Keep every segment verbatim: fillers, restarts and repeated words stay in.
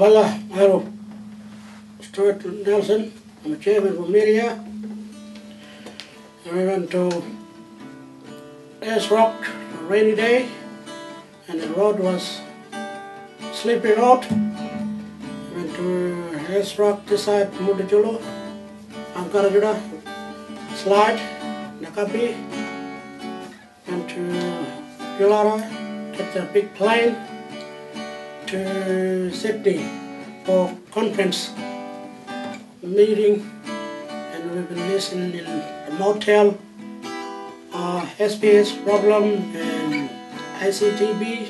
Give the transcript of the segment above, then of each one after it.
Wala, hello. Stuart Nelson, I'm a chairman for media. And we went to Ace Rock, a rainy day, and the road was sleepy road. We went to Ace Rock, this side, Mudijulo, Ankarajuda, slide, Nakapi, and to Yulara, get the big plane to Sydney for conference meeting, and we've been listening in a motel, uh, S P S problem and I C T B.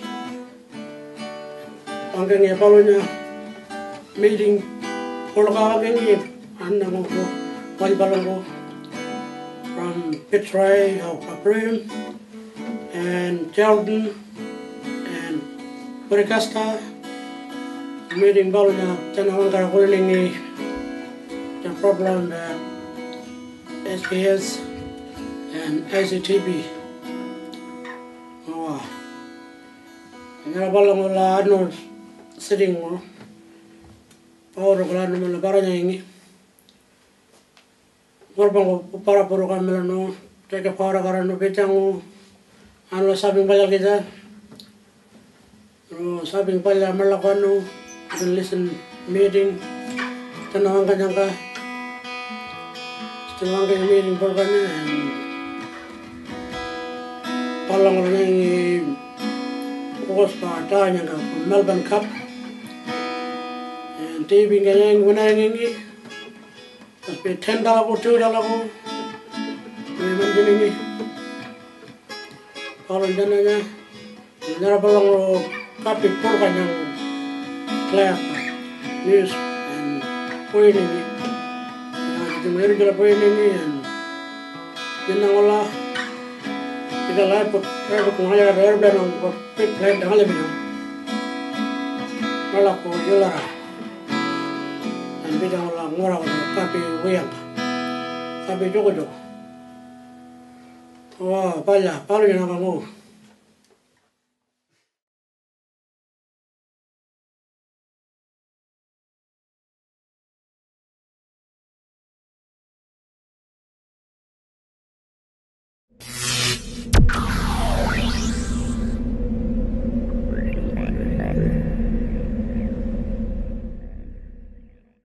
Angkanya palunya meeting kolga angkanya anda mo ko wali balongo from Fitzroy of April and Jordan and Buricasta. Meeting balunya chana angkara kulingi the problem that S P S and I C T B. Oh, ngara balongo la ano sitting mo. Pauro kala no la baranya ingi. Gorbango para puro kamela no teke para karano betango ano sabing bala kita. No sabing bala malakano and listen meeting tanawang kanyang ka tanawang kanyang meeting por kanya and palang lang yung focus pa tanya ka Melbourne Cup and T V kanyang gunay ngingi tapos may ten dollar ko, two dollar ko may mandinig ngi palang dyan na niya nara palang ro kapit por kanyang class news and pointing it. The medical pointing and then all the life of Haya airplane on big plane down the middle. Malako Yulara and Bidala Mora Kapi Wiang Kapi Jogo. Oh, Pala, Pala, you know.